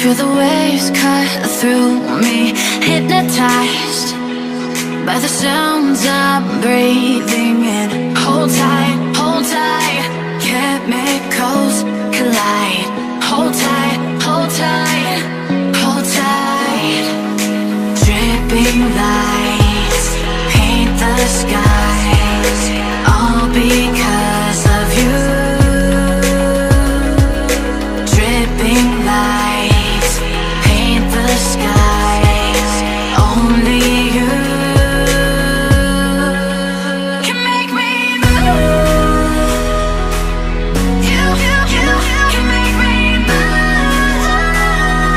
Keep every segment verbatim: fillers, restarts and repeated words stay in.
Feel the waves cut through me, hypnotized by the sounds I'm breathing in. Hold tight, hold tight, chemicals collide. Hold tight, hold tight, hold tight. Dripping lights paint the skies, all because of you. Dripping lights paint the skies, only you can make me move. You, you, you can make me move.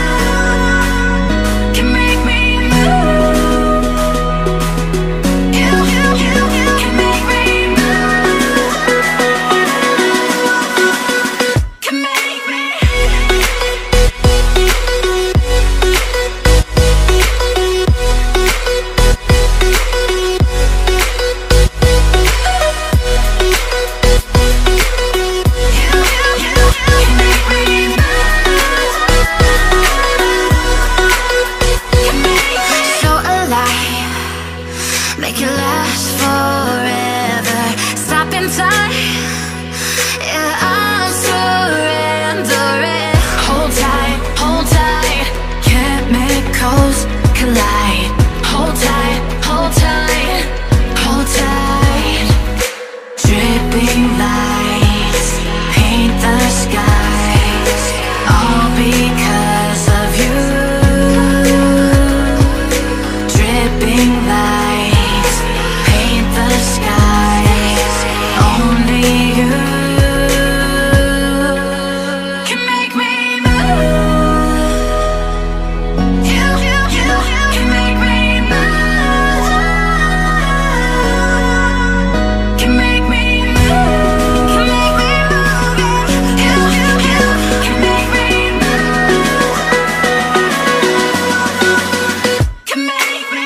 Can make me move. You, you, you can make me move. Can make me. Make it last forever. Stop in time. Yeah, I'm surrendering. Hold tight, hold tight. Chemicals collide. Hold tight, hold tight, hold tight. Dripping lights paint the skies, all because of you. Dripping lights paint the skies, only you can make me move. You, you, you can make me move. Can make me move. Can make me move. You, you, you can make me move. Can make me.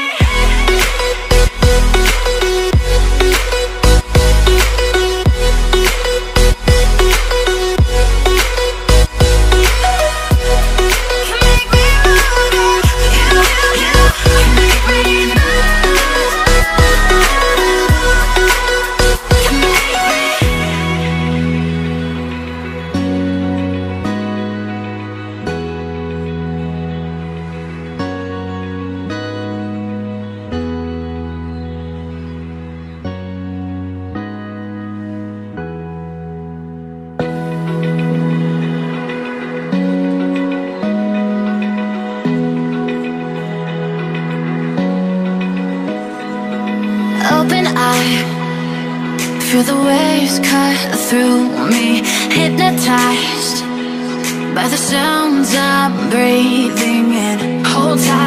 Open eye, feel the waves cut through me, hypnotized by the sounds I'm breathing in. Hold tight.